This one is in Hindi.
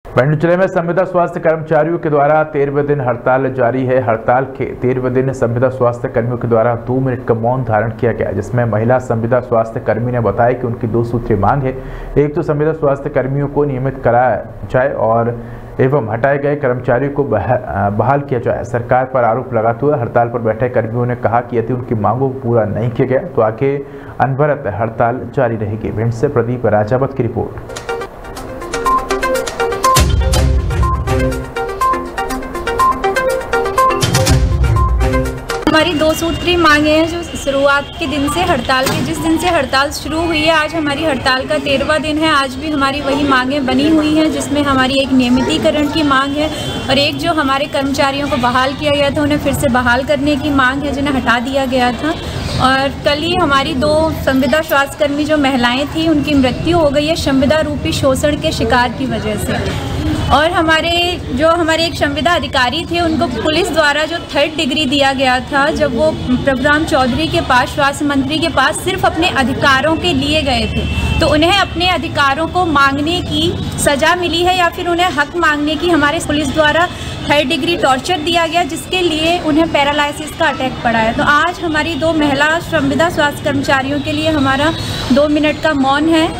भिंड जिले में संविदा स्वास्थ्य कर्मचारियों के द्वारा 13वें दिन हड़ताल जारी है। हड़ताल के 13वें दिन संविदा स्वास्थ्य कर्मियों के द्वारा 2 मिनट का मौन धारण किया गया, जिसमें महिला संविदा स्वास्थ्य कर्मी ने बताया कि उनकी 2 सूत्रीय मांग है। एक तो संविदा स्वास्थ्य कर्मियों को नियमित कराया जाए और एवं हटाए गए कर्मचारियों को बहाल किया जाए। सरकार पर आरोप लगाते हुए हड़ताल पर बैठे कर्मियों ने कहा कि यदि उनकी मांगों को पूरा नहीं किया गया तो आगे अनवरत हड़ताल जारी रहेगी। भिंड से प्रदीप राजावत की रिपोर्ट। हमारी 2 सूत्री मांगे हैं जो शुरुआत के दिन से हड़ताल के जिस दिन से हड़ताल शुरू हुई है, आज हमारी हड़ताल का 13वां दिन है। आज भी हमारी वही मांगें बनी हुई हैं, जिसमें हमारी एक नियमितीकरण की मांग है और एक जो हमारे कर्मचारियों को बहाल किया गया था उन्हें फिर से बहाल करने की मांग है, जिन्हें हटा दिया गया था। और कल ही हमारी 2 संविदा स्वास्थ्य कर्मी जो महिलाएं थी उनकी मृत्यु हो गई है संविदा रूपी शोषण के शिकार की वजह से। और हमारे एक संविदा अधिकारी थे उनको पुलिस द्वारा जो 3rd डिग्री दिया गया था, जब वो प्रभुराम चौधरी के पास, स्वास्थ्य मंत्री के पास सिर्फ अपने अधिकारों के लिए गए थे, तो उन्हें अपने अधिकारों को मांगने की सज़ा मिली है या फिर उन्हें हक मांगने की हमारे पुलिस द्वारा 3rd डिग्री टॉर्चर दिया गया, जिसके लिए उन्हें पैरालिसिस का अटैक पड़ा है। तो आज हमारी 2 महिला संविदा स्वास्थ्य कर्मचारियों के लिए हमारा 2 मिनट का मौन है।